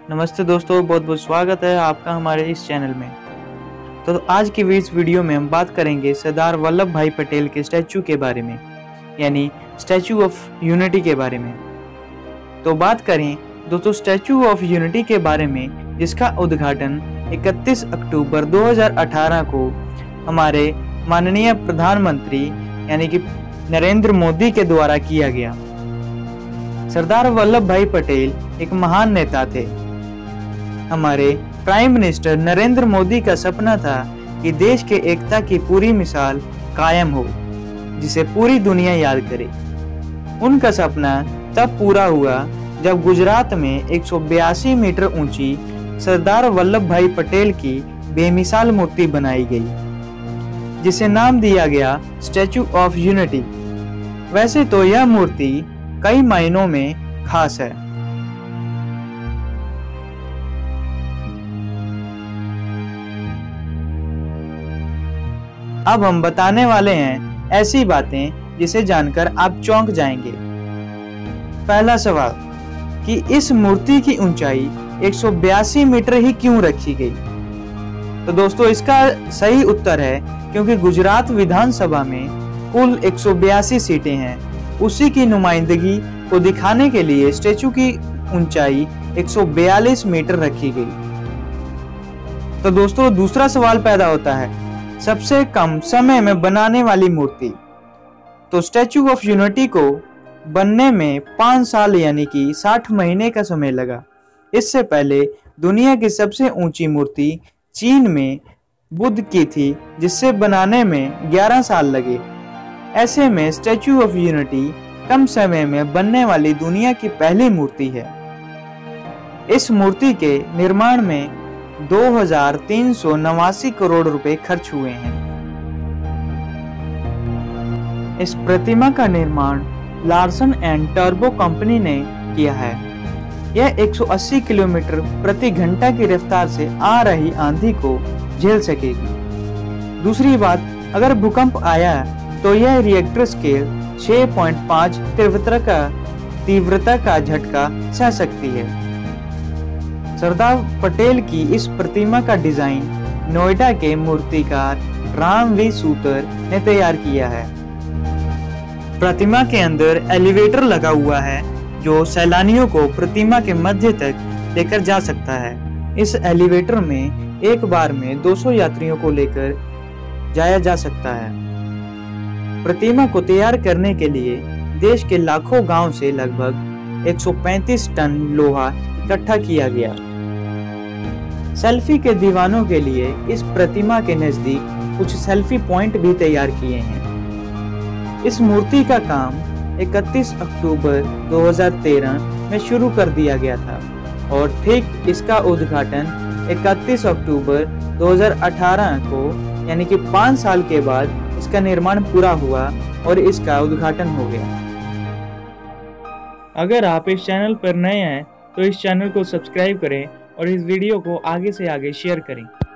नमस्ते दोस्तों, बहुत बहुत स्वागत है आपका हमारे इस चैनल में। तो आज की इस वीडियो में हम बात करेंगे सरदार वल्लभ भाई पटेल के स्टैचू के बारे में, यानी स्टैचू ऑफ यूनिटी के बारे में। तो बात करें दोस्तों स्टैचू ऑफ यूनिटी के बारे में, जिसका उद्घाटन 31 अक्टूबर 2018 को हमारे माननीय प्रधानमंत्री यानी कि नरेंद्र मोदी के द्वारा किया गया। सरदार वल्लभ भाई पटेल एक महान नेता थे। हमारे प्राइम मिनिस्टर नरेंद्र मोदी का सपना था कि देश के एकता की पूरी मिसाल कायम हो, जिसे पूरी दुनिया याद करे। उनका सपना तब पूरा हुआ जब गुजरात में 182 मीटर ऊंची सरदार वल्लभ भाई पटेल की बेमिसाल मूर्ति बनाई गई, जिसे नाम दिया गया स्टैचू ऑफ यूनिटी। वैसे तो यह मूर्ति कई मायनों में खास है। अब हम बताने वाले हैं ऐसी बातें जिसे जानकर आप चौंक जाएंगे। पहला सवाल कि इस मूर्ति की ऊंचाई 182 मीटर ही क्यों रखी गई? तो दोस्तों इसका सही उत्तर है क्योंकि गुजरात विधानसभा में कुल 182 सीटें हैं। उसी की नुमाइंदगी को दिखाने के लिए स्टैचू की ऊंचाई 142 मीटर रखी गई। तो दोस्तों दूसरा सवाल पैदा होता है, सबसे कम समय में बनाने वाली मूर्ति। तो स्टैचू ऑफ यूनिटी को बनने में 5 साल यानी कि 60 महीने का समय लगा। इससे पहले दुनिया की सबसे ऊंची मूर्ति चीन में बुद्ध की थी, जिससे बनाने में 11 साल लगे। ऐसे में स्टैचू ऑफ यूनिटी कम समय में बनने वाली दुनिया की पहली मूर्ति है। इस मूर्ति के निर्माण में 2389 करोड़ रुपए खर्च हुए हैं। इस प्रतिमा का निर्माण लार्सन एंड टर्बो कंपनी ने किया है। यह 180 किलोमीटर प्रति घंटा की रफ्तार से आ रही आंधी को झेल सकेगी। दूसरी बात, अगर भूकंप आया तो यह रिएक्टर स्केल 6.5 तीव्रता का झटका सह सकती है। सरदार पटेल की इस प्रतिमा का डिजाइन नोएडा के मूर्तिकार राम वी सूतर ने तैयार किया है। प्रतिमा के अंदर एलिवेटर लगा हुआ है जो सैलानियों को प्रतिमा के मध्य तक लेकर जा सकता है। इस एलिवेटर में एक बार में 200 यात्रियों को लेकर जाया जा सकता है। प्रतिमा को तैयार करने के लिए देश के लाखों गांव से लगभग 135 टन लोहा इकट्ठा किया गया। सेल्फी के दीवानों के लिए इस प्रतिमा के नजदीक कुछ सेल्फी पॉइंट भी तैयार किए हैं। इस मूर्ति का काम 31 अक्टूबर 2013 में शुरू कर दिया गया था और ठीक इसका उद्घाटन 31 अक्टूबर 2018 को यानी कि 5 साल के बाद इसका निर्माण पूरा हुआ और इसका उद्घाटन हो गया। अगर आप इस चैनल पर नए हैं तो इस चैनल को सब्सक्राइब करें और इस वीडियो को आगे से आगे शेयर करें।